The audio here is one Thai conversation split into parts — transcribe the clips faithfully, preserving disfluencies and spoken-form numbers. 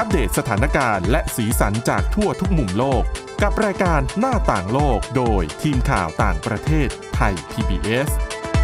อัปเดตสถานการณ์และสีสันจากทั่วทุกมุมโลกกับรายการหน้าต่างโลกโดยทีมข่าวต่างประเทศไทย พี บี เอส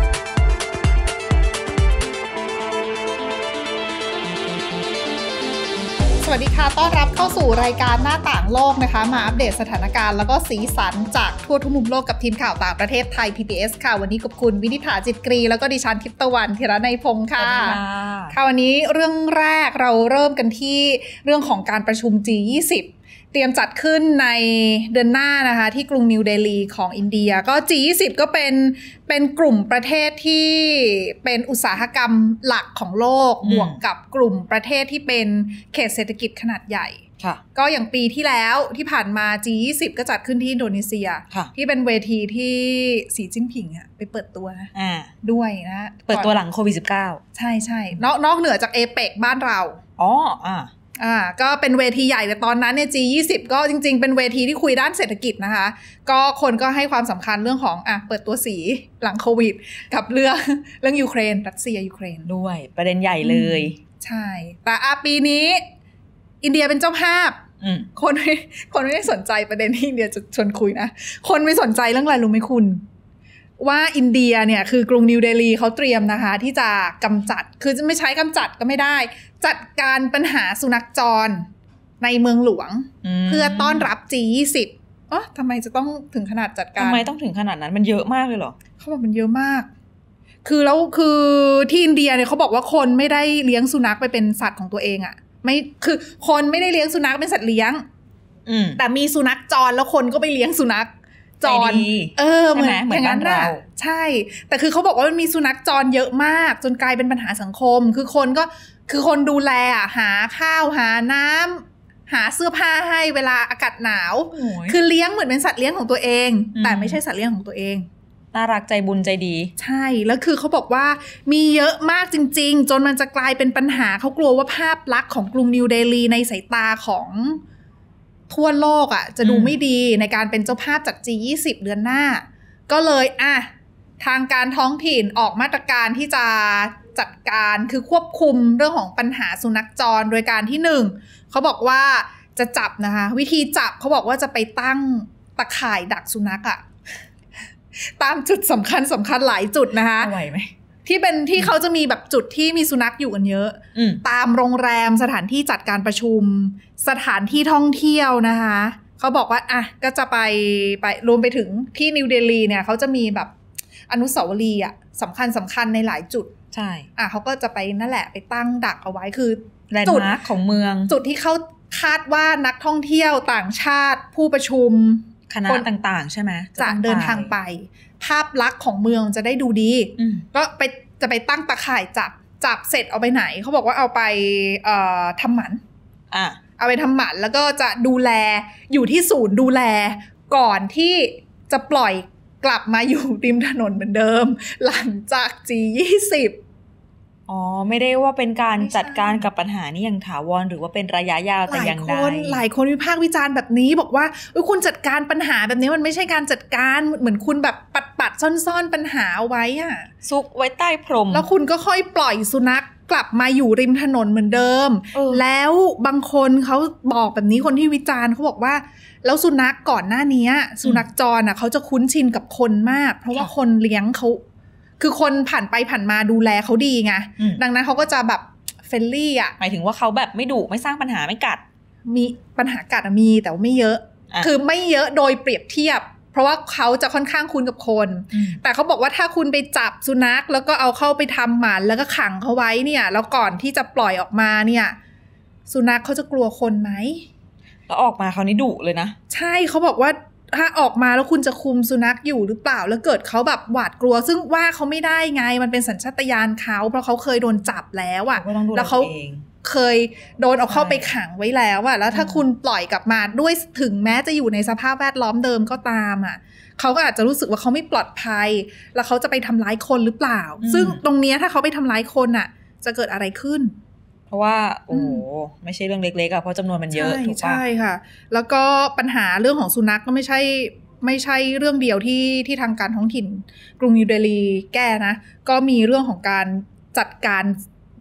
สวัสดีค่ะต้อนรับเข้าสู่รายการหน้าต่างโลกนะคะมาอัปเดตสถานการณ์แล้วก็สีสันจากทั่วทุกมุมโลกกับทีมข่าวต่างประเทศไทย พี บี เอส ค่ะวันนี้กับคุณวินิษฐาจิตกรีแล้วก็ดิฉันทิพย์ตะวันธีรนัยพงค์ค่ะค่ะวันนี้เรื่องแรกเราเริ่มกันที่เรื่องของการประชุม จี ยี่สิบ เตรียมจัดขึ้นในเดือนหน้านะคะที่กรุงนิวเดลีของอินเดียก็ จี ยี่สิบ ก็เป็นเป็นกลุ่มประเทศที่เป็นอุตสาหกรรมหลักของโลกบวกกับกลุ่มประเทศที่เป็นเขตเศรษฐกิจขนาดใหญ่ก็อย่างปีที่แล้วที่ผ่านมา จี ยี่สิบ ก็จัดขึ้นที่อินโดนีเซียที่เป็นเวทีที่สีจิ้นผิงอะไปเปิดตัวนะด้วยนะเปิดตัวหลังโควิด สิบเก้าใช่ใช่นอกนอกเหนือจากเอเปกบ้านเราอ๋ออ่าอ่าก็เป็นเวทีใหญ่แต่ตอนนั้นเนี่ย จี ยี่สิบ ก็จริงๆเป็นเวทีที่คุยด้านเศรษฐกิจนะคะก็คนก็ให้ความสำคัญเรื่องของอ่ะเปิดตัวสีหลังโควิดกับเรื่องเรื่องยูเครนรัสเซียยูเครนด้วยประเด็นใหญ่เลยใช่แต่อ่ะปีนี้อินเดียเป็นเจ้าภาพคนไม่คนไม่ได้สนใจประเด็นที่อินเดียจะชวนคุยนะคนไม่สนใจเรื่องอะไรรู้ไหมคุณว่าอินเดียเนี่ยคือกรุงนิวเดลีเขาเตรียมนะคะที่จะกำจัดคือจะไม่ใช้กำจัดก็ไม่ได้จัดการปัญหาสุนัขจรในเมืองหลวงเพื่อต้อนรับ จี ยี่สิบ อ๋อทำไมจะต้องถึงขนาดจัดการทำไมต้องถึงขนาดนั้นมันเยอะมากเลยเหรอเขาบอกมันเยอะมากคือแล้วคือที่อินเดียเนี่ยเขาบอกว่าคนไม่ได้เลี้ยงสุนัขไปเป็นสัตว์ของตัวเองอะไม่คือคนไม่ได้เลี้ยงสุนัขเป็นสัตว์เลี้ยงแต่มีสุนัขจรแล้วคนก็ไปเลี้ยงสุนัขจรเออเหมือนอย่างนั้นน่ะใช่แต่คือเขาบอกว่ามันมีสุนัขจรเยอะมากจนกลายเป็นปัญหาสังคมคือคนก็คือคนดูแลอ่ะหาข้าวหาน้ำหาเสื้อผ้าให้เวลาอากาศหนาวคือเลี้ยงเหมือนเป็นสัตว์เลี้ยงของตัวเองแต่ไม่ใช่สัตว์เลี้ยงของตัวเองน่ารักใจบุญใจดีใช่แล้วคือเขาบอกว่ามีเยอะมากจริงๆจนมันจะกลายเป็นปัญหาเขากลัวว่าภาพลักษณ์ของกรุงนิวเดลีในสายตาของทั่วโลกอ่ะจะดูไม่ดีในการเป็นเจ้าภาพจัด จี ยี่สิบ เดือนหน้าก็เลยอ่ะทางการท้องถิ่นออกมาตรการที่จะจัดการคือควบคุมเรื่องของปัญหาสุนัขจรโดยการที่หนึ่งเขาบอกว่าจะจับนะคะวิธีจับเขาบอกว่าจะไปตั้งตะข่ายดักสุนัขอ่ะตามจุดสำคัญสำคัญหลายจุดนะคะไหวไหมที่เป็นที่เขาจะมีแบบจุดที่มีสุนัขอยู่กันเยอะตามโรงแรมสถานที่จัดการประชุมสถานที่ท่องเที่ยวนะคะเขาบอกว่าอ่ะก็จะไปไปรวมไปถึงที่นิวเดลีเนี่ยเขาจะมีแบบอนุสาวรีย์อ่ะสำคัญสำคัญในหลายจุดใช่อ่ะเขาก็จะไปนั่นแหละไปตั้งดักเอาไว้คือแลนด์มาร์คของเมืองจุดที่เขาคาดว่านักท่องเที่ยวต่างชาติผู้ประชุมคณะต่างๆใช่ไหมจะเดินทางไปภาพลักษณ์ของเมืองจะได้ดูดีก็ไปจะไปตั้งตะข่ายจับจับเสร็จเอาไปไหนเขาบอกว่าเอาไปเอ่อทำหมันอ่ะเอาไปทำหมันแล้วก็จะดูแลอยู่ที่ศูนย์ดูแลก่อนที่จะปล่อยกลับมาอยู่ริมถนนเหมือนเดิมหลังจาก จี ยี่สิบอ๋อไม่ได้ว่าเป็นการจัดการกับปัญหานี้อย่างถาวรหรือว่าเป็นระยะยาวแต่อย่างใดหลายคนหลายคนวิพากษ์วิจารณ์แบบนี้บอกว่าคุณจัดการปัญหาแบบนี้มันไม่ใช่การจัดการเหมือนคุณแบบปัดปัดซ่อนๆปัญหาเอาไว้อะซุกไว้ใต้พรมแล้วคุณก็ค่อยปล่อยสุนัขกลับมาอยู่ริมถนนเหมือนเดิมแล้วบางคนเขาบอกแบบนี้คนที่วิจารณ์เขาบอกว่าแล้วสุนัขก่อนหน้านี้สุนัขจรอ่ะเขาจะคุ้นชินกับคนมากเพราะว่าคนเลี้ยงเขาคือคนผ่านไปผ่านมาดูแลเขาดีไงดังนั้นเขาก็จะแบบเฟรนลี่อ่ะหมายถึงว่าเขาแบบไม่ดุไม่สร้างปัญหาไม่กัดมีปัญหากัดมีแต่ว่าไม่เยอะคือไม่เยอะโดยเปรียบเทียบเพราะว่าเขาจะค่อนข้างคุ้นกับคนแต่เขาบอกว่าถ้าคุณไปจับสุนัขแล้วก็เอาเข้าไปทำหมันแล้วก็ขังเขาไว้เนี่ยแล้วก่อนที่จะปล่อยออกมาเนี่ยสุนัขเขาจะกลัวคนไหมแล้วออกมาเขานี่ดุเลยนะใช่เขาบอกว่าถ้าออกมาแล้วคุณจะคุมสุนัขอยู่หรือเปล่าแล้วเกิดเขาแบบหวาดกลัวซึ่งว่าเขาไม่ได้ไงมันเป็นสัญชาตญาณเขาเพราะเขาเคยโดนจับแล้วอ่ะแล้วเขาเคยโดนเอาเข้าไปขังไว้แล้วอ่ะแล้วถ้าคุณปล่อยกลับมาด้วยถึงแม้จะอยู่ในสภาพแวดล้อมเดิมก็ตามอ่ะเขาก็อาจจะรู้สึกว่าเขาไม่ปลอดภัยแล้วเขาจะไปทำร้ายคนหรือเปล่าซึ่งตรงนี้ถ้าเขาไปทำร้ายคนอ่ะจะเกิดอะไรขึ้นเพราะว่าโอ้ไม่ใช่เรื่องเล็กๆอ่ะเพราะจำนวนมันเยอะถูกป่ะใช่ค่ะแล้วก็ปัญหาเรื่องของสุนัขก็ไม่ใช่ไม่ใช่เรื่องเดียวที่ที่ทางการท้องถิ่นกรุงนิวเดลีแก้นะก็มีเรื่องของการจัดการ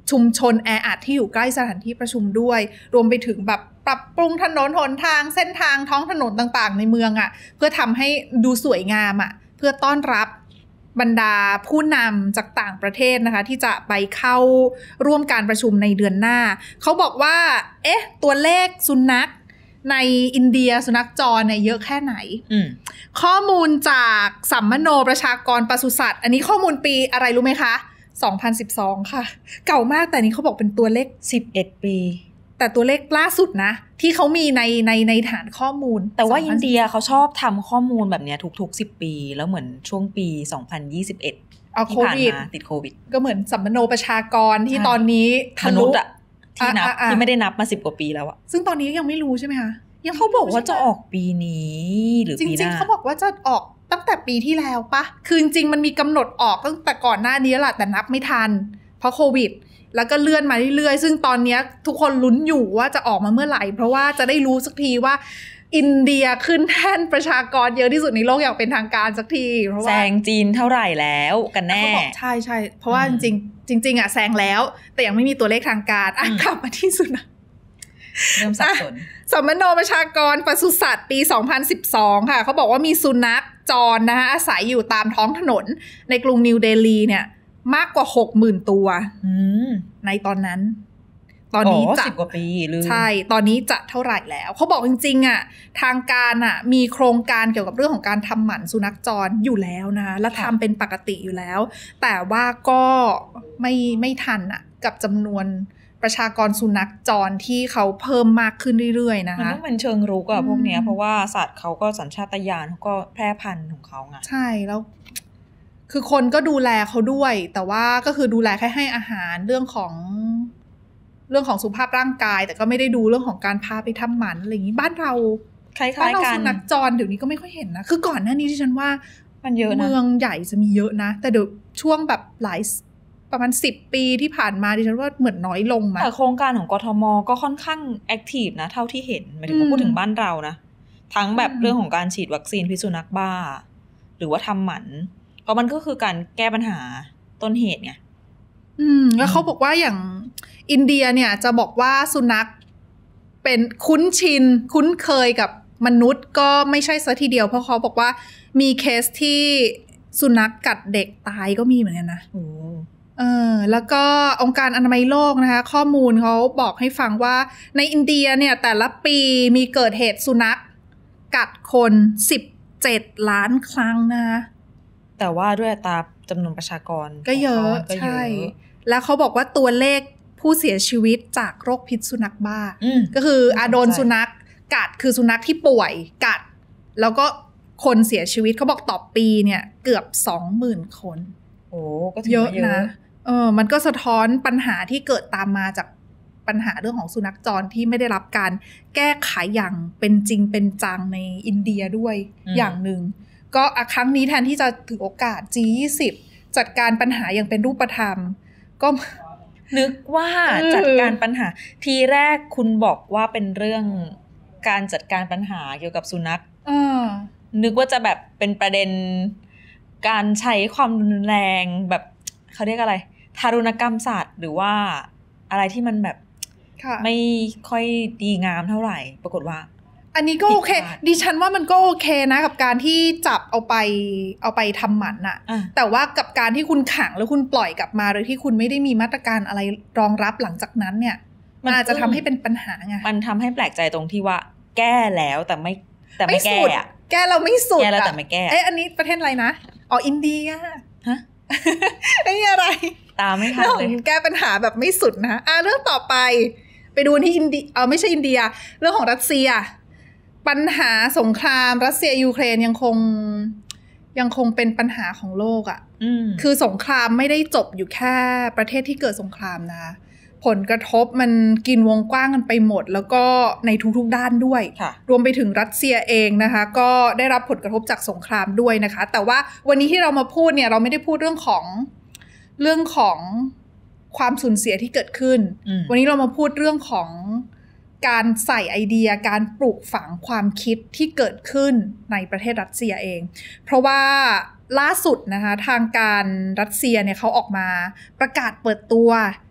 ชุมชนแออัดที่อยู่ใกล้สถานที่ประชุมด้วยรวมไปถึงแบบปรับปรุงถนนหนทางเส้นทางท้องถนนต่างๆในเมืองอ่ะเพื่อทำให้ดูสวยงามอ่ะเพื่อต้อนรับบรรดาผู้นำจากต่างประเทศนะคะที่จะไปเข้าร่วมการประชุมในเดือนหน้าเขาบอกว่าเอ๊ะตัวเลขสุนัขในอินเดียสุนัขจรเนี่ยเยอะแค่ไหนข้อมูลจากสัมมโนประชากรปศุสัตว์อันนี้ข้อมูลปีอะไรรู้ไหมคะสองพันสิบสองค่ะเก่ามากแต่นี้เขาบอกเป็นตัวเลขสิบเอ็ดปีแต่ตัวเลขล่าสุดนะที่เขามีในในในฐานข้อมูลแต่ว่าอินเดียเขาชอบทำข้อมูลแบบนี้ทุกๆสิบปีแล้วเหมือนช่วงปีสองพันยี่สิบเอ็ดที่ผ่านมาติดโควิดก็เหมือนสัมมโนประชากรที่ตอนนี้ทะลุอ่ะที่นับที่ไม่ได้นับมาสิบกว่าปีแล้วอะซึ่งตอนนี้ยังไม่รู้ใช่ไหมคะยังเขาบอกว่าจะออกปีนี้หรือปีหน้าจริงๆเขาบอกว่าจะออกตั้งแต่ปีที่แล้วปะคือจริงๆมันมีกำหนดออกตั้งแต่ก่อนหน้านี้แหละแต่นับไม่ทันเพราะโควิดแล้วก็เลื่อนมาเรื่อยๆซึ่งตอนนี้ทุกคนลุ้นอยู่ว่าจะออกมาเมื่อไหร่เพราะว่าจะได้รู้สักทีว่าอินเดียขึ้นแท่นประชากรเยอะที่สุดในโลกอย่างเป็นทางการสักทีเพราะว่าแซงจีนเท่าไหร่แล้วกันแน่ใช่ใช่เพราะว่าจริงๆจริงๆอ่ะแซงแล้วแต่ยังไม่มีตัวเลขทางการอ่ะกลับมาที่สุนัขเริ่มสับสนสัมมโนประชากรปศุสัตว์ปีสองพันสิบสองค่ะเขาบอกว่ามีสุนัขจรนะคะอาศัยอยู่ตามท้องถนนในกรุงนิวเดลีเนี่ยมากกว่า หกหมื่น ตัวในตอนนั้นตอนนี้จะสิบกว่าปีหรือใช่ตอนนี้จะเท่าไหร่แล้วเขาบอกจริงๆอ่ะทางการอ่ะมีโครงการเกี่ยวกับเรื่องของการทำหมันสุนัขจรอยู่แล้วนะและทำเป็นปกติอยู่แล้วแต่ว่าก็ไม่ไม่ทันอ่ะกับจำนวนประชากรสุนัขจรที่เขาเพิ่มมากขึ้นเรื่อยๆนะคะมันต้องเป็นเชิงรุกอะพวกเนี้ยเพราะว่าสัตว์เขาก็สัญชาตญาณเขาก็แพร่พันธุ์ของเขาไงใช่แล้วคือคนก็ดูแลเขาด้วยแต่ว่าก็คือดูแลแค่ให้อาหารเรื่องของเรื่องของสุขภาพร่างกายแต่ก็ไม่ได้ดูเรื่องของการพาไปทำหมันอะไรอย่างนี้บ้านเราคล้ายๆกันบ้านเราสุนัขจรเดี๋ยวนี้ก็ไม่ค่อยเห็นนะคือก่อนหน้านี้ที่ฉันว่ามันเยอะนะเมืองใหญ่จะมีเยอะนะแต่เดี๋ยวช่วงแบบหลายประมาณสิบปีที่ผ่านมาดิฉันว่าเหมือนน้อยลงมาแต่โครงการของกทมก็ค่อนข้างแอคทีฟนะเท่าที่เห็นหมายถึงว่าพูดถึงบ้านเรานะทั้งแบบเรื่องของการฉีดวัคซีนพิษสุนัขบ้าหรือว่าทำหมันเพราะมันก็คือการแก้ปัญหาต้นเหตุไงอืมแล้วเขาบอกว่าอย่างอินเดียเนี่ยจะบอกว่าสุนัขเป็นคุ้นชินคุ้นเคยกับมนุษย์ก็ไม่ใช่ซะทีเดียวเพราะเขาบอกว่ามีเคสที่สุนัขกัดเด็กตายก็มีเหมือนกันนะโอ้เออแล้วก็องค์การอนามัยโลกนะคะข้อมูลเขาบอกให้ฟังว่าในอินเดียเนี่ยแต่ละปีมีเกิดเหตุสุนัขกัดคนสิบเจ็ดล้านครั้งนะคะแต่ว่าด้วยอัตราจำนวนประชากรก็เยอะใช่แล้วเขาบอกว่าตัวเลขผู้เสียชีวิตจากโรคพิษสุนัขบ้าก็คืออาโดนสุนัขกัดคือสุนัขที่ป่วยกัดแล้วก็คนเสียชีวิตเขาบอกต่อปีเนี่ยเกือบ สองหมื่น คนโอ้ก็ถือเยว่าเยอะนะเออมันก็สะท้อนปัญหาที่เกิดตามมาจากปัญหาเรื่องของสุนัขจรที่ไม่ได้รับการแก้ไขอย่างเป็นจริงเป็นจังในอินเดียด้วยอย่างหนึ่งก็ครั้งนี้แทนที่จะถือโอกาส จี ยี่สิบ จัดการปัญหาอย่างเป็นรูปธรรมก็นึกว่าจัดการปัญหาทีแรกคุณบอกว่าเป็นเรื่องการจัดการปัญหาเกี่ยวกับสุนัขนึกว่าจะแบบเป็นประเด็นการใช้ความรุนแรงแบบเขาเรียกอะไรทารุณกรรมสัตว์หรือว่าอะไรที่มันแบบไม่ค่อยดีงามเท่าไหร่ปรากฏว่าอันนี้ก็โอเคดิฉันว่ามันก็โอเคนะกับการที่จับเอาไปเอาไปทำหมันน่ะแต่ว่ากับการที่คุณขังแล้วคุณปล่อยกลับมาโดยที่คุณไม่ได้มีมาตรการอะไรรองรับหลังจากนั้นเนี่ยมันอาจจะทำให้เป็นปัญหาไงมันทำให้แปลกใจตรงที่ว่าแก้แล้วแต่ไม่แต่ไม่แก้อะแก้เราไม่สุดแก้แล้วแต่ไม่แก้เอ๊ะอันนี้ประเทศอะไรนะอ๋ออินเดียฮะไอ้อะไรตามไม่ทันเลยแก้ปัญหาแบบไม่สุดนะอ่ะเรื่องต่อไปไปดูที่อินเดียเออไม่ใช่อินเดียเรื่องของรัสเซียปัญหาสงครามรัสเซียยูเครนยังคงยังคงเป็นปัญหาของโลกอ่ะคือสงครามไม่ได้จบอยู่แค่ประเทศที่เกิดสงครามนะผลกระทบมันกินวงกว้างกันไปหมดแล้วก็ในทุกๆด้านด้วยรวมไปถึงรัสเซียเองนะคะก็ได้รับผลกระทบจากสงครามด้วยนะคะแต่ว่าวันนี้ที่เรามาพูดเนี่ยเราไม่ได้พูดเรื่องของเรื่องของความสูญเสียที่เกิดขึ้นวันนี้เรามาพูดเรื่องของการใส่ไอเดียการปลูกฝังความคิดที่เกิดขึ้นในประเทศรัสเซียเองเพราะว่าล่าสุดนะคะทางการรัสเซียเนี่ยเขาออกมาประกาศเปิดตัว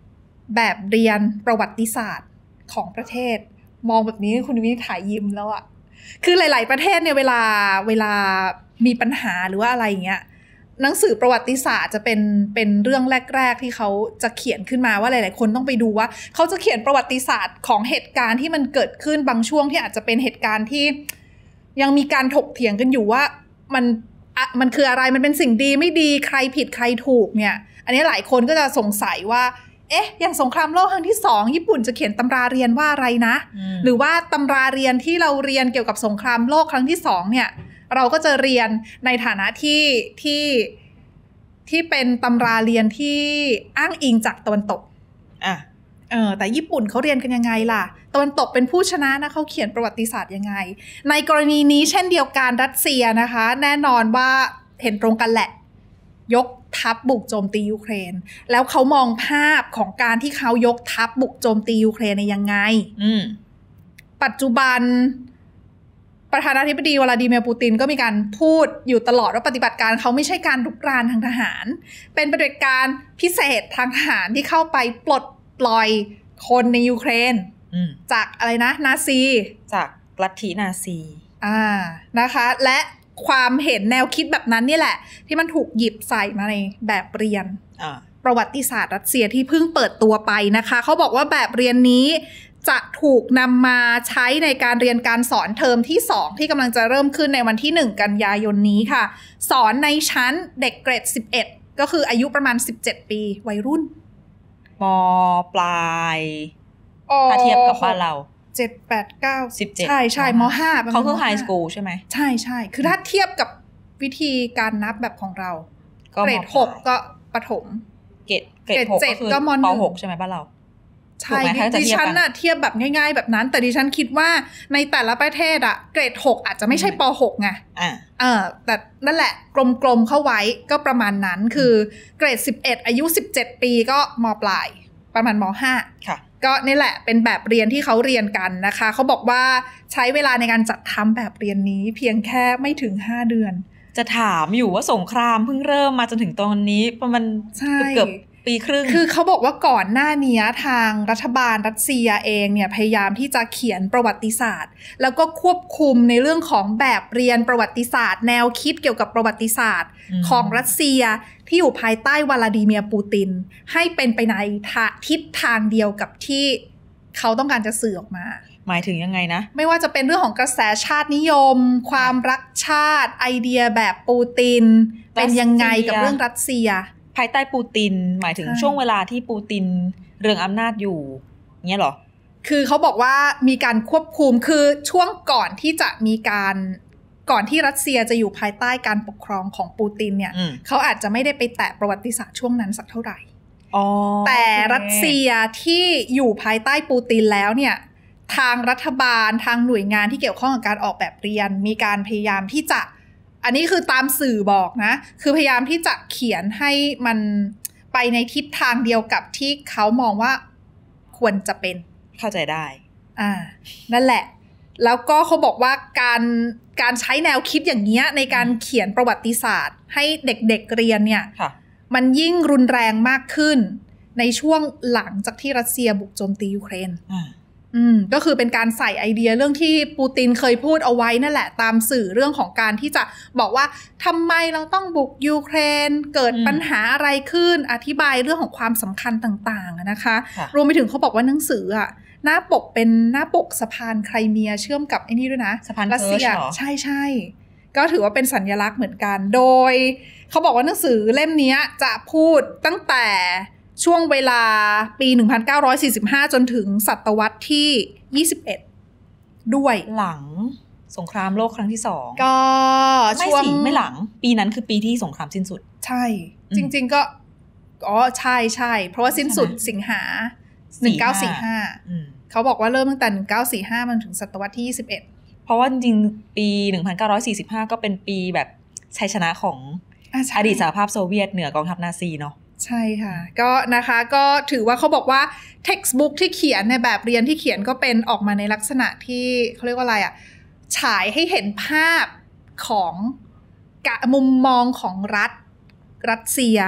แบบเรียนประวัติศาสตร์ของประเทศมองแบบนี้คุณวินิถ่ายยิ้มแล้วอะคือหลายๆประเทศเนี่ยเวลาเวลามีปัญหาหรือว่าอะไรอย่างเงี้ยหนังสือประวัติศาสตร์จะเป็นเป็นเรื่องแรกๆที่เขาจะเขียนขึ้นมาว่าหลายๆคนต้องไปดูว่าเขาจะเขียนประวัติศาสตร์ของเหตุการณ์ที่มันเกิดขึ้นบางช่วงที่อาจจะเป็นเหตุการณ์ที่ยังมีการถกเถียงกันอยู่ว่ามันมันคืออะไรมันเป็นสิ่งดีไม่ดีใครผิดใครถูกเนี่ยอันนี้หลายคนก็จะสงสัยว่าเอ๊ะอย่างสงครามโลกครั้งที่สองญี่ปุ่นจะเขียนตำราเรียนว่าอะไรนะหรือว่าตำราเรียนที่เราเรียนเกี่ยวกับสงครามโลกครั้งที่สองเนี่ยเราก็จะเรียนในฐานะที่ที่ที่เป็นตำราเรียนที่อ้างอิงจากตะวันตกอ่ะเออแต่ญี่ปุ่นเขาเรียนกันยังไงล่ะตะวันตกเป็นผู้ชนะนะเขาเขียนประวัติศาสตร์ยังไงในกรณีนี้เช่นเดียวกันรัสเซียนะคะแน่นอนว่าเห็นตรงกันแหละยกทัพบุกโจมตียูเครนแล้วเขามองภาพของการที่เขายกทัพบุกโจมตียูเครนในยังไงปัจจุบันประธานาธิบดีวลาดิเมียร์ปูตินก็มีการพูดอยู่ตลอดว่าปฏิบัติการเขาไม่ใช่การรุกรานทางทหารเป็นปฏิบัติการพิเศษทางทหารที่เข้าไปปลดปล่อยคนในยูเครนจากอะไรนะนาซีจากลัทธินาซีอ่านะคะและความเห็นแนวคิดแบบนั้นนี่แหละที่มันถูกหยิบใส่มาในแบบเรียนประวัติศาสตร์รัสเซียที่เพิ่งเปิดตัวไปนะคะเขาบอกว่าแบบเรียนนี้จะถูกนำมาใช้ในการเรียนการสอนเทอมที่สองที่กำลังจะเริ่มขึ้นในวันที่หนึ่งกันยายนนี้ค่ะสอนในชั้นเด็กเกรดสิบเอ็ดก็คืออายุประมาณสิบเจ็ดปีวัยรุ่นม.ปลายถ้าเทียบกับบ้านเราเจ็ด แปด เก้าสิบเจ็ดใช่ใช่ม.ห้าเขาคือไฮสคูลใช่ไหมใช่ใช่คือถ้าเทียบกับวิธีการนับแบบของเราเกรดหกก็ประถมเกรดเกรดหกก็คือป.หกใช่ไหมบ้านเราใช่ดิฉันน่ะเทียบแบบง่ายๆแบบนั้นแต่ดิฉันคิดว่าในแต่ละประเทศอะเกรดหกอาจจะไม่ใช่ป.หกไงอ่าเออแต่นั่นแหละกลมๆเข้าไว้ก็ประมาณนั้นคือเกรดสิบเอ็ดอายุสิบเจ็ดปีก็ม.ปลายประมาณม.ห้าค่ะก็นี่แหละเป็นแบบเรียนที่เขาเรียนกันนะคะเขาบอกว่าใช้เวลาในการจัดทำแบบเรียนนี้เพียงแค่ไม่ถึงห้าเดือนจะถามอยู่ว่าสงครามเพิ่งเริ่มมาจนถึงตอนนี้ประมาณเกือบปีครึ่งคือเขาบอกว่าก่อนหน้านี้ทางรัฐบาลรัสเซียเองเนี่ยพยายามที่จะเขียนประวัติศาสตร์แล้วก็ควบคุมในเรื่องของแบบเรียนประวัติศาสตร์แนวคิดเกี่ยวกับประวัติศาสตร์ของรัสเซียที่อยู่ภายใต้วลาดิเมียร์ปูตินให้เป็นไปในทิศทางเดียวกับที่เขาต้องการจะสื่อออกมาหมายถึงยังไงนะไม่ว่าจะเป็นเรื่องของกระแสชาตินิยมความรักชาติไอเดียแบบปูตินเป็นยังไงกับเรื่องรัสเซียภายใต้ปูตินหมายถึงช่วงเวลาที่ปูตินเรืองอำนาจอยู่เงี้ยหรอคือเขาบอกว่ามีการควบคุมคือช่วงก่อนที่จะมีการก่อนที่รัสเซียจะอยู่ภายใต้การปกครองของปูตินเนี่ยเขาอาจจะไม่ได้ไปแตะประวัติศาสตร์ช่วงนั้นสักเท่าไหร่แต่รัสเซียที่อยู่ภายใต้ปูตินแล้วเนี่ยทางรัฐบาลทางหน่วยงานที่เกี่ยวข้องกับการออกแบบเรียนมีการพยายามที่จะอันนี้คือตามสื่อบอกนะคือพยายามที่จะเขียนให้มันไปในทิศทางเดียวกับที่เขามองว่าควรจะเป็นเข้าใจได้อ่านั่นแหละแล้วก็เขาบอกว่าการการใช้แนวคิดอย่างเงี้ยในการเขียนประวัติศาสตร์ให้เด็กๆเรียนเนี่ยมันยิ่งรุนแรงมากขึ้นในช่วงหลังจากที่รัสเซียบุกโจมตียูเครนอืมก็คือเป็นการใส่ไอเดียเรื่องที่ปูตินเคยพูดเอาไว้นั่นแหละตามสื่อเรื่องของการที่จะบอกว่าทำไมเราต้องบุกยูเครนเกิดปัญหาอะไรขึ้นอธิบายเรื่องของความสำคัญต่างๆนะคะรวมไปถึงเขาบอกว่าหนังสืออ่ะหน้าปกเป็นหน้าปกสะพานไครเมียเชื่อมกับไอ้นี่ด้วยนะสะพานรัสเซียใช่ใช่ก็ถือว่าเป็นสัญลักษณ์เหมือนกันโดยเขาบอกว่าหนังสือเล่มนี้จะพูดตั้งแต่ช่วงเวลาปีหนึ่งพันเก้าร้อยสี่สิบห้าจนถึงศตวรรษที่ยี่สิบเอ็ดด้วยหลังสงครามโลกครั้งที่สองก็ช่วงไม่หลังปีนั้นคือปีที่สงครามสิ้นสุดใช่จริงๆก็อ๋อใช่ใช่เพราะว่าสิ้นสุดสิงหาหนึ่งพันเก้าร้อยสี่สิบห้าเขาบอกว่าเริ่มตั้งแต่หนึ่งพันเก้าร้อยสี่สิบห้ามันถึงศตวรรษที่ยี่สิบเอ็ดเพราะว่าจริงๆปีหนึ่งพันเก้าร้อยสี่สิบห้าก็เป็นปีแบบชัยชนะของอดีตสหภาพโซเวียตเหนือกองทัพนาซีเนาะใช่ค่ะก็นะคะก็ถือว่าเขาบอกว่า textbook ที่เขียนในแบบเรียนที่เขียนก็เป็นออกมาในลักษณะที่เขาเรียกว่าอะไรอ่ะฉายให้เห็นภาพของมุมมองของรัฐรัสเซีย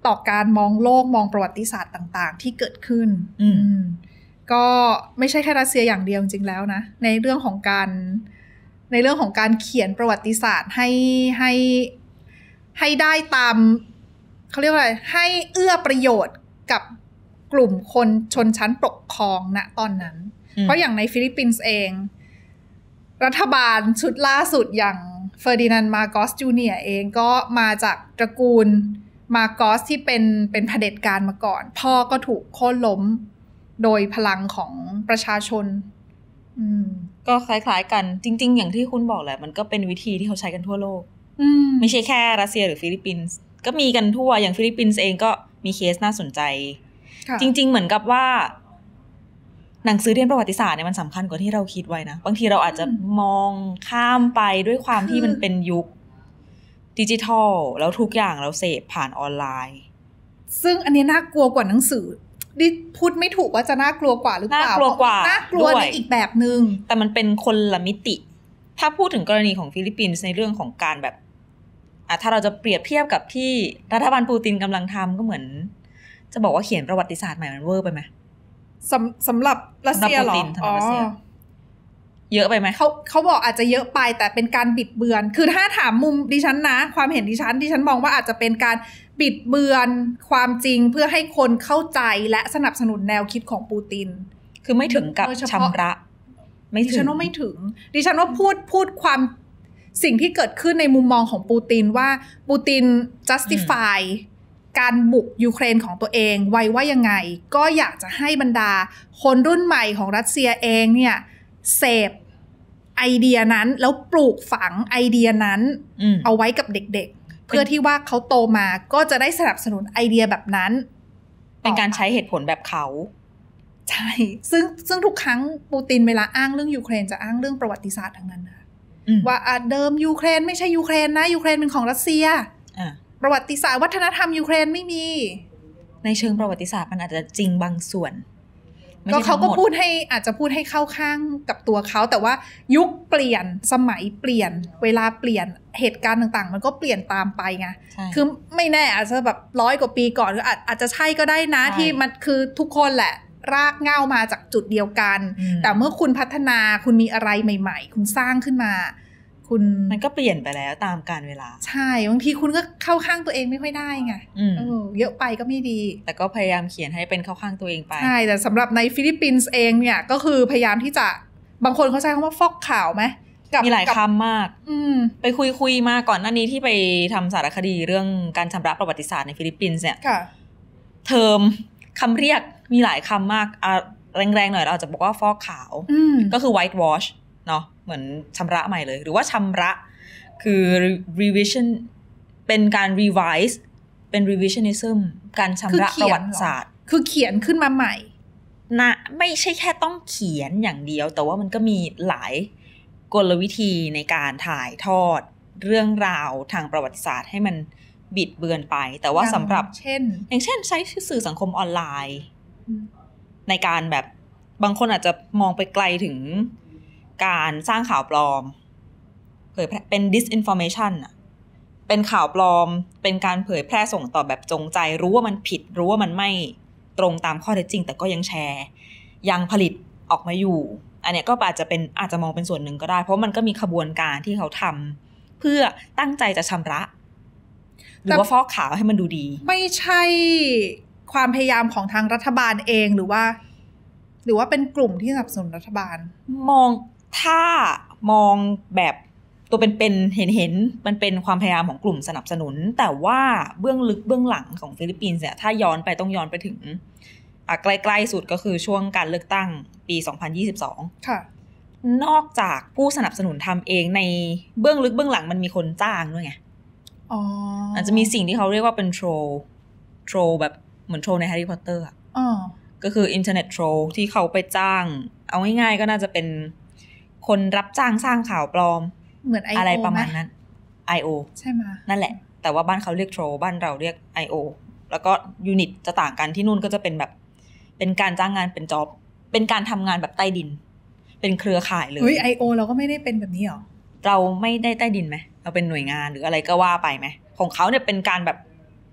ต่อการมองโลกมองประวัติศาสตร์ต่างๆที่เกิดขึ้นก็ไม่ใช่แค่รัสเซียอย่างเดียวจริงๆแล้วนะในเรื่องของการในเรื่องของการเขียนประวัติศาสตร์ให้ให้ให้ได้ตามเขาเรียกว่าอะไรให้เอื้อประโยชน์กับกลุ่มคนชนชั้นปกครองณตอนนั้นเพราะอย่างในฟิลิปปินส์เองรัฐบาลชุดล่าสุดอย่างเฟอร์ดินานด์มาโกสจูเนียร์เองก็มาจากตระกูลมาโกสที่เป็นเป็นเผด็จการมาก่อนพ่อก็ถูกโค่นล้มโดยพลังของประชาชนอืมก็คล้ายๆกันจริงๆอย่างที่คุณบอกแหละมันก็เป็นวิธีที่เขาใช้กันทั่วโลกไม่ใช่แค่รัสเซียหรือฟิลิปปินส์ก็มีกันทั่วอย่างฟิลิปปินส์เองก็มีเคสน่าสนใจจริงๆเหมือนกับว่าหนังสือเรียนประวัติศาสตร์เนี่ยมันสำคัญกว่าที่เราคิดไว้นะบางทีเราอาจจะมองข้ามไปด้วยความที่มันเป็นยุคดิจิทัลแล้วทุกอย่างเราเสพผ่านออนไลน์ซึ่งอันนี้น่ากลัวกว่าหนังสือดิพูดไม่ถูกว่าจะน่ากลัวกว่าหรือเปล่าน่ากลัวกว่าน่ากลัวในอีกแบบนึงแต่มันเป็นคนละมิติถ้าพูดถึงกรณีของฟิลิปปินส์ในเรื่องของการแบบอ่ะถ้าเราจะเปรียบเทียบกับที่รัฐบาลปูตินกำลังทำก็เหมือนจะบอกว่าเขียนประวัติศาสตร์ใหม่มันเวอร์ไปไหมสำสำหรับรัสเซียหรออ๋อเยอะไปไหมเขาเขาบอกอาจจะเยอะไปแต่เป็นการบิดเบือนคือถ้าถามมุมดิฉันนะความเห็นดิฉันดิฉันมองว่าอาจจะเป็นการบิดเบือนความจริงเพื่อให้คนเข้าใจและสนับสนุนแนวคิดของปูตินคือไม่ถึงกับชำระไม่ถึงดิฉันว่าไม่ถึงดิฉันว่าพูดพูดความสิ่งที่เกิดขึ้นในมุมมองของปูตินว่าปูติน justify การบุกยูเครนของตัวเองไว้ว่ายังไงก็อยากจะให้บรรดาคนรุ่นใหม่ของรัสเซียเองเนี่ยเสพไอเดียนั้นแล้วปลูกฝังไอเดียนั้นเอาไว้กับเด็กๆเพื่อที่ว่าเขาโตมาก็จะได้สนับสนุนไอเดียแบบนั้นเป็นการใช้เหตุผลแบบเขาใช่ซึ่งซึ่งทุกครั้งปูตินเวลาอ้างเรื่องยูเครนจะอ้างเรื่องประวัติศาสตร์ทั้งนั้นนะว่าเดิมยูเครนไม่ใช่ยูเครนนะยูเครนเป็นของรัสเซียประวัติศาสตร์วัฒนธรรมยูเครนไม่มีในเชิงประวัติศาสตร์มันอาจจะจริงบางส่วนก็เขาก็พูดให้อาจจะพูดให้เข้าข้างกับตัวเขาแต่ว่ายุคเปลี่ยนสมัยเปลี่ยนเวลาเปลี่ยนเหตุการณ์ต่างๆมันก็เปลี่ยนตามไปไงคือไม่แน่อาจจะแบบร้อยกว่าปีก่อนหรืออาจอาจจะใช่ก็ได้นะที่มันคือทุกคนแหละรากเหง้ามาจากจุดเดียวกันแต่เมื่อคุณพัฒนาคุณมีอะไรใหม่ๆคุณสร้างขึ้นมาคุณมันก็เปลี่ยนไปแล้วตามกาลเวลาใช่บางทีคุณก็เข้าข้างตัวเองไม่ค่อยได้ไงเออเยอะไปก็ไม่ดีแต่ก็พยายามเขียนให้เป็นเข้าข้างตัวเองไปใช่แต่สำหรับในฟิลิปปินส์เองเนี่ยก็คือพยายามที่จะบางคนเขาใช้คำว่าฟอกข่าวไหมมีหลายคำมากไปคุยคุยมาก่อนหน้านี้ที่ไปทำสารคดีเรื่องการชำระประวัติศาสตร์ในฟิลิปปินส์เนี่ยเทอมคำเรียกมีหลายคำมากแรงๆหน่อยเราอาจจะบอกว่าฟอกขาวก็คือ white wash เนาะเหมือนชำระใหม่เลยหรือว่าชำระคือ revision เป็นการ revise เป็น revisionism การชำระประวัติศาสตร์คือเขียนขึ้นมาใหม่นะไม่ใช่แค่ต้องเขียนอย่างเดียวแต่ว่ามันก็มีหลายกลวิธีในการถ่ายทอดเรื่องราวทางประวัติศาสตร์ให้มันบิดเบือนไปแต่ว่าสำหรับเช่นอย่างเช่นใช้สื่อสังคมออนไลน์ในการแบบบางคนอาจจะมองไปไกลถึงการสร้างข่าวปลอมเผยแพร่เป็น disinformation อ่ะเป็นข่าวปลอมเป็นการเผยแพร่ส่งต่อแบบจงใจรู้ว่ามันผิดรู้ว่ามันไม่ตรงตามข้อเท็จจริงแต่ก็ยังแชร์ยังผลิตออกมาอยู่อันเนี้ยก็อาจจะเป็นอาจจะมองเป็นส่วนหนึ่งก็ได้เพราะมันก็มีขบวนการที่เขาทำเพื่อตั้งใจจะชำระหรือว่าฟอกขาวให้มันดูดีไม่ใช่ความพยายามของทางรัฐบาลเองหรือว่าหรือว่าเป็นกลุ่มที่สนับสนุนรัฐบาลมองถ้ามองแบบตัวเป็นๆเห็นๆมันเป็นความพยายามของกลุ่มสนับสนุนแต่ว่าเบื้องลึกเบื้องหลังของฟิลิปปินส์เนี่ยถ้าย้อนไปต้องย้อนไปถึงอ่ะใกล้ๆสุดก็คือช่วงการเลือกตั้งปีสองพันยี่สิบสองค่ะนอกจากผู้สนับสนุนทำเองในเบื้องลึกเบื้องหลังมันมีคนจ้างด้วยไงอ๋ออาจจะมีสิ่งที่เขาเรียกว่าเป็นโทรโทรแบบเหมือนโทรในแฮร์รี่พอตเตอร์อ่ะอ๋อก็คืออินเทอร์เน็ตโทรที่เขาไปจ้างเอาง่ายๆก็น่าจะเป็นคนรับจ้างสร้างข่าวปลอมเหมือน ไอ โออะไรประมาณนั้น ไอ โอใช่ไหมนั่นแหละแต่ว่าบ้านเขาเรียกโทรบ้านเราเรียก ไอ โอ แล้วก็ยูนิตจะต่างกันที่นู่นก็จะเป็นแบบเป็นการจ้างงานเป็นจ็อบเป็นการทำงานแบบใต้ดินเป็นเครือข่ายเลยเฮ้ย ไอ โอ เราก็ไม่ได้เป็นแบบนี้หรอเราไม่ได้ใต้ดินไหมเราเป็นหน่วยงานหรืออะไรก็ว่าไปไหมของเขาเนี่ยเป็นการแบบ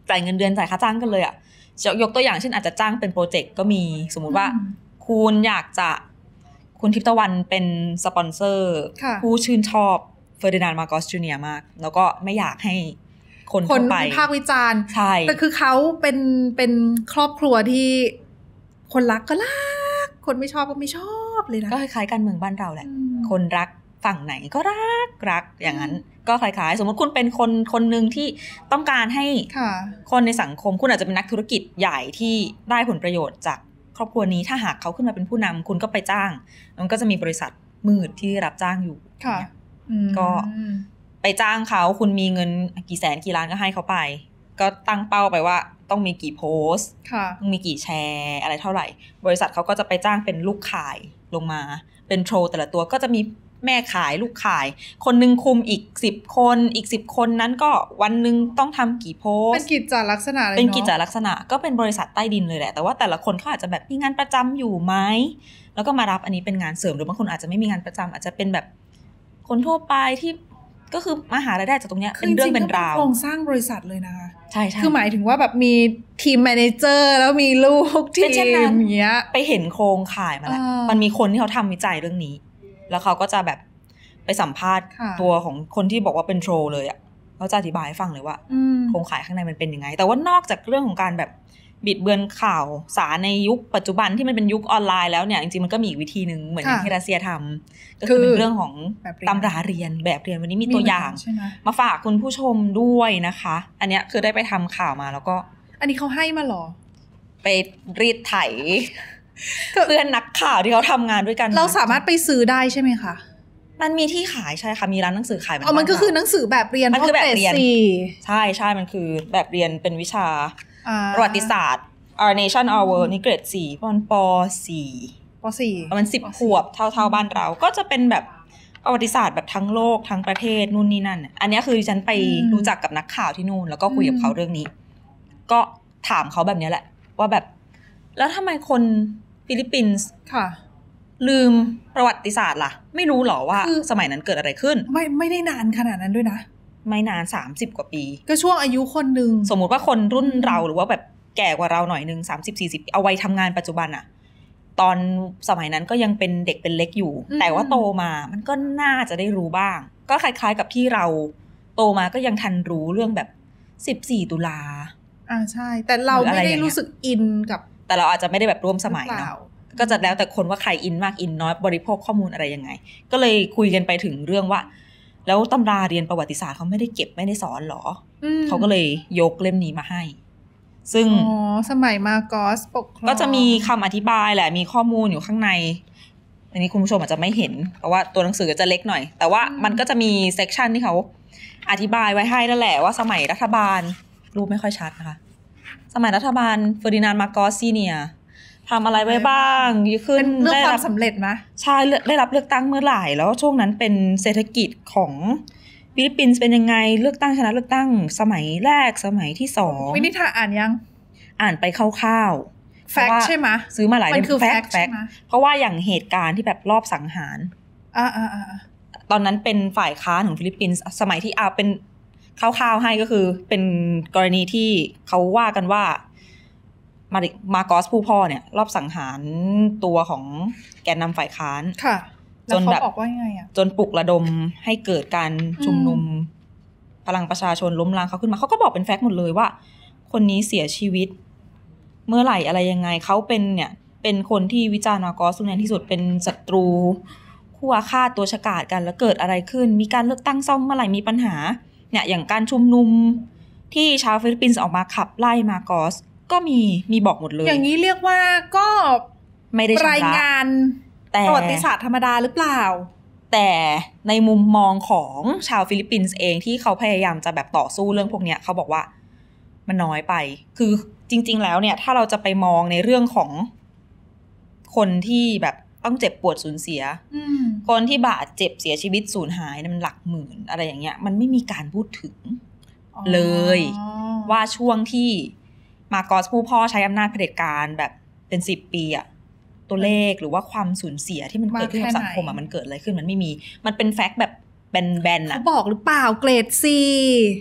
จ่ายเงินเดือนจ่ายค่าจ้างกันเลยอ่ะยกตัวอย่างเช่นอาจจะจ้างเป็นโปรเจกต์ก็มีสมมุติว่าคุณอยากจะคุณทิพย์ตะวันเป็นสปอนเซอร์ผู้ชื่นชอบเฟอร์ดินานด์ มาโกส จูเนียร์มากแล้วก็ไม่อยากให้คนทั่วไปคนวิพากษ์วิจารณ์ใช่แต่คือเขาเป็นเป็นครอบครัวที่คนรักก็รักคนไม่ชอบก็ไม่ชอบเลยนะก็คล้ายๆกันเมืองบ้านเราแหละคนรักฝั่งไหนก็รักรักอย่างนั้นก็คล้ายๆสมมติคุณเป็นคนคนนึงที่ต้องการให้คนในสังคมคุณอาจจะเป็นนักธุรกิจใหญ่ที่ได้ผลประโยชน์จากครอบครัวนี้ถ้าหากเขาขึ้นมาเป็นผู้นำคุณก็ไปจ้างมันก็จะมีบริษัทมืดที่รับจ้างอยู่ก็ไปจ้างเขาคุณมีเงินกี่แสนกี่ล้านก็ให้เขาไปก็ตั้งเป้าไปว่าต้องมีกี่โพสต์ต้องมีกี่แชร์อะไรเท่าไหร่บริษัทเขาก็จะไปจ้างเป็นลูกข่ายลงมาเป็นโทรแต่ละตัวก็จะมีแม่ขายลูกขายคนนึงคุมอีกสิบคนอีกสิบคนนั้นก็วันนึงต้องทำกี่โพสเป็นกิจจลักษณะเลยเนาะเป็นกิจจลักษณะก็เป็นบริษัทใต้ดินเลยแหละแต่ว่าแต่ละคนเขาอาจจะแบบมีงานประจำอยู่ไหมแล้วก็มารับอันนี้เป็นงานเสริมหรือบางคนอาจจะไม่มีงานประจำอาจจะเป็นแบบคนทั่วไปที่ก็คือมาหารายได้จากตรงเนี้ยเป็นเรื่องเป็นราวโครงสร้างบริษัทเลยนะคะใช่ใช่คือหมายถึงว่าแบบมีทีมแมเนเจอร์แล้วมีลูกทีมอย่างเงี้ยไปเห็นโครงข่ายมาแล้วมันมีคนที่เขาทำวิจัยเรื่องนี้แล้วเขาก็จะแบบไปสัมภาษณ์ตัวของคนที่บอกว่าเป็นโทรเลยอ่ะเขาจะอธิบายให้ฟังเลยว่าโครงข่ายข้างในมันเป็นยังไงแต่ว่านอกจากเรื่องของการแบบบิดเบือนข่าวสารในยุคปัจจุบันที่มันเป็นยุคออนไลน์แล้วเนี่ยจริงๆมันก็มีอีกวิธีนึงเหมือนอย่างที่รัสเซียทำก็คือเป็นเรื่องของตำราเรียนแบบเรียนวันนี้มีตัวอย่างมาฝากคุณผู้ชมด้วยนะคะอันเนี้ยคือได้ไปทำข่าวมาแล้วก็อันนี้เขาให้มาหรอไปรีดไถเพื่อนนักข่าวที่เขาทำงานด้วยกันเราสามารถไปซื้อได้ใช่ไหมคะมันมีที่ขายใช่ค่ะมีร้านหนังสือขายอ๋อมันก็คือหนังสือแบบเรียนมันคือแบบเรียนใช่ใช่มันคือแบบเรียนเป็นวิชาประวัติศาสตร์ Our Nation Our World นี่เกรดสี่ประมาณป.สี่ป.สี่ประมาณสิบขวบเท่าๆบ้านเราก็จะเป็นแบบประวัติศาสตร์แบบทั้งโลกทั้งประเทศนู่นนี่นั่นอันนี้คือดิฉันไปรู้จักกับนักข่าวที่นู่นแล้วก็คุยกับเขาเรื่องนี้ก็ถามเขาแบบนี้แหละว่าแบบแล้วทำไมคนฟิลิปปินส์ค่ะลืมประวัติศาสตร์ล่ะไม่รู้หรอว่าสมัยนั้นเกิดอะไรขึ้นไม่ไม่ได้นานขนาดนั้นด้วยนะไม่นานสามสิบกว่าปีก็ช่วงอายุคนนึงสมมุติว่าคนรุ่นเราหรือว่าแบบแก่กว่าเราหน่อยนึง สามสิบสี่สิบ เอาไว้ทำงานปัจจุบันอะตอนสมัยนั้นก็ยังเป็นเด็กเป็นเล็กอยู่แต่ว่าโตมามันก็น่าจะได้รู้บ้างก็คล้ายๆกับที่เราโตมาก็ยังทันรู้เรื่องแบบสิบสี่ตุลาอ่าใช่แต่เราไม่ได้รู้สึกอินกับแต่เราอาจจะไม่ได้แบบร่วมสมัยเนาะก็จะแล้วแต่คนว่าใครอินมากอินน้อยบริโภคข้อมูลอะไรยังไงก็เลยคุยกันไปถึงเรื่องว่าแล้วตำราเรียนประวัติศาสตร์เขาไม่ได้เก็บไม่ได้สอนหรอเขาก็เลยยกเล่มนี้มาให้ซึ่งอ๋อสมัยมาโกสปกครองก็จะมีคำอธิบายแหละมีข้อมูลอยู่ข้างในอันนี้คุณผู้ชมอาจจะไม่เห็นเพราะว่าตัวหนังสือจะเล็กหน่อยแต่ว่ามันก็จะมีเซกชันที่เขาอธิบายไว้ให้นั่นแหละว่าสมัยรัฐบาลรูปไม่ค่อยชัดนะคะสมัยรัฐบาลเฟอร์ดินานด์ มาโกส ซีเนียร์ทำอะไรไว้บ้างขึ้นได้รับสำเร็จไหมใช่ได้รับเลือกตั้งเมื่อไหร่แล้วช่วงนั้นเป็นเศรษฐกิจของฟิลิปปินส์เป็นยังไงเลือกตั้งชนะเลือกตั้งสมัยแรกสมัยที่สองวินิธาอ่านยังอ่านไปคร่าวๆแฟกต์ใช่ไหมซื้อมาหลายเล่มแฟกต์ใช่ไหมเพราะว่าอย่างเหตุการณ์ที่แบบรอบสังหารอ่าๆตอนนั้นเป็นฝ่ายค้านของฟิลิปปินส์สมัยที่อาเป็นคร่าวๆให้ก็คือเป็นกรณีที่เขาว่ากันว่ามามาโกสผู้พ่อเนี่ยรอบสังหารตัวของแกนนำฝ่ายค้านค่ะจนแบบบอกว่ายังไงอ่ะจนปลุกระดมให้เกิดการชุมนุมพลังประชาชนล้มล้างเขาขึ้นมาเขาก็บอกเป็นแฟกต์หมดเลยว่าคนนี้เสียชีวิตเมื่อไหร่อะไรยังไงเขาเป็นเนี่ยเป็นคนที่วิจารณ์มาโกสรุนแรงที่สุดเป็นศัตรูคู่อาฆาตตัวฉกาจกันแล้วเกิดอะไรขึ้นมีการเลือกตั้งซ่อมเมื่อไหร่มีปัญหาเนี่ยอย่างการชุมนุมที่ชาวฟิลิปปินส์ออกมาขับไล่มาโกสก็มีมีบอกหมดเลยอย่างนี้เรียกว่าก็ไม่ได้รายงานประวัติศาสตร์ธรรมดาหรือเปล่าแต่ในมุมมองของชาวฟิลิปปินส์เองที่เขาพยายามจะแบบต่อสู้เรื่องพวกนี้เขาบอกว่ามันน้อยไปคือจริงๆแล้วเนี่ยถ้าเราจะไปมองในเรื่องของคนที่แบบต้องเจ็บปวดสูญเสียคนที่บาดเจ็บเสียชีวิตสูญหายมันหลักหมื่นอะไรอย่างเงี้ยมันไม่มีการพูดถึงเลยว่าช่วงที่มาโกสผู้พ่อใช้อำนาจเผด็จการแบบเป็นสิบปีอะตัวเลขหรือว่าความสูญเสียที่มันเกิดขึ้นกับสังคมอะมันเกิดอะไรขึ้นมันไม่มีมันเป็นแฟกต์แบบแบนๆอะเขาบอกหรือเปล่าเกรด C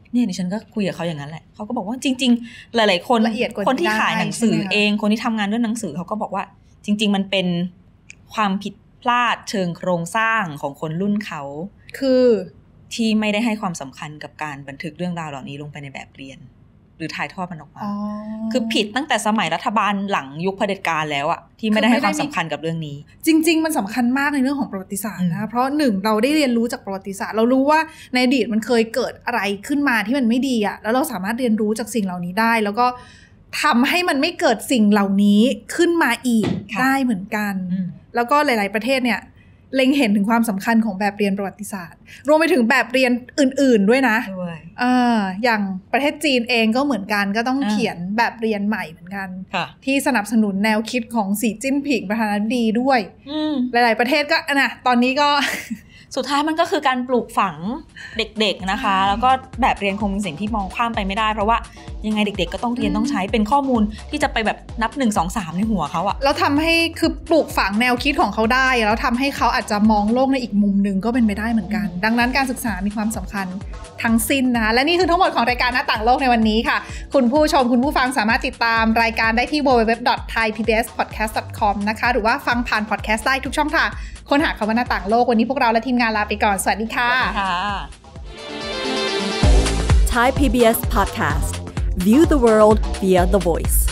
เนี่ยดิฉันก็คุยกับเขาอย่างนั้นแหละเขาก็บอกว่าจริงๆหลายๆคนคนที่ขายหนังสือเองคนที่ทำงานด้วยหนังสือเขาก็บอกว่าจริงๆมันเป็นความผิดพลาดเชิงโครงสร้างของคนรุ่นเขาคือที่ไม่ได้ให้ความสำคัญกับการบันทึกเรื่องราวเหล่านี้ลงไปในแบบเรียนหรือถ่ายทอดมันออกมาคือผิดตั้งแต่สมัยรัฐบาลหลังยุคเผด็จการแล้วอะที่ไม่ได้ให้ความสำคัญกับเรื่องนี้จริงๆมันสำคัญมากในเรื่องของประวัติศาสตร์นะเพราะหนึ่งเราได้เรียนรู้จากประวัติศาสตร์เรารู้ว่าในอดีตมันเคยเกิดอะไรขึ้นมาที่มันไม่ดีอะแล้วเราสามารถเรียนรู้จากสิ่งเหล่านี้ได้แล้วก็ทำให้มันไม่เกิดสิ่งเหล่านี้ขึ้นมาอีกได้เหมือนกันแล้วก็หลายๆประเทศเนี่ยเล็งเห็นถึงความสำคัญของแบบเรียนประวัติศาสตร์รวมไปถึงแบบเรียนอื่นๆด้วยนะเอออย่างประเทศจีนเองก็เหมือนกันก็ต้องเขียนแบบเรียนใหม่เหมือนกันที่สนับสนุนแนวคิดของสีจิ้นผิงประธานาธิบดีด้วยหลายๆประเทศก็นะตอนนี้ก็สุดท้ายมันก็คือการปลูกฝังเด็กๆนะคะแล้วก็แบบเรียนคงเป็นสิ่งที่มองข้ามไปไม่ได้เพราะว่ายังไงเด็กๆก็ต้องเรียนต้องใช้เป็นข้อมูลที่จะไปแบบนับหนึ่ง สอง สามในหัวเขาอะแล้วทำให้คือปลูกฝังแนวคิดของเขาได้แล้วทำให้เขาอาจจะมองโลกในอีกมุมนึงก็เป็นไปได้เหมือนกันดังนั้นการศึกษามีความสำคัญทั้งสิ้นนะคะและนี่คือทั้งหมดของรายการหน้าต่างโลกในวันนี้ค่ะคุณผู้ชมคุณผู้ฟังสามารถติดตามรายการได้ที่ ดับเบิลยู ดับเบิลยู ดับเบิลยู ดอท ไทย พี บี เอส พอดแคสต์ ดอท คอม นะคะหรือว่าฟังผ่านพอดแคสต์ได้ทุกช่องทางค้นหาคำว่าหน้าต่างโลกวันนี้พวกเราและทีมงานลาไปก่อนสวัสดีค่ะ Thai พี บี เอส Podcast View the world via the voice